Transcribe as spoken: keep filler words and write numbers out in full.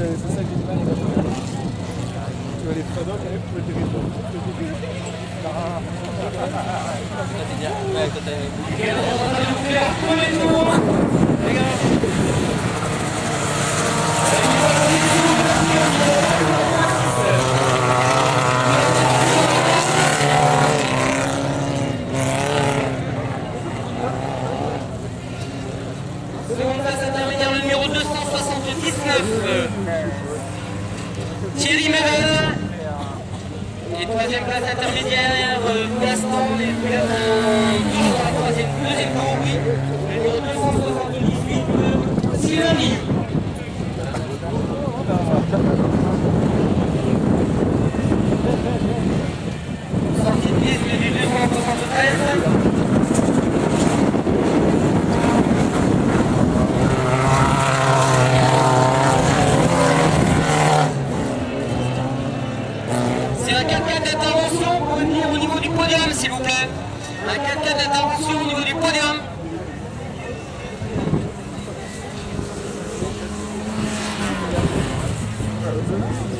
c'est ça que j'ai du mal à faire. Tu vois les Fredo, quand même, tu peux les Seconde place intermédiaire, le numéro deux cent soixante-dix-neuf. Thierry Mével. Et troisième place intermédiaire, Gaston, et puis toujours dans la troisième, deuxième tour, oui. Le numéro deux cent soixante-dix-huit, Sylvain Milly. Sortie de piste du deux cent soixante-treize. Un quatre quatre d'intervention pour venir au niveau du podium, s'il vous plaît. Un quatre quatre d'intervention au niveau du podium. Thank you.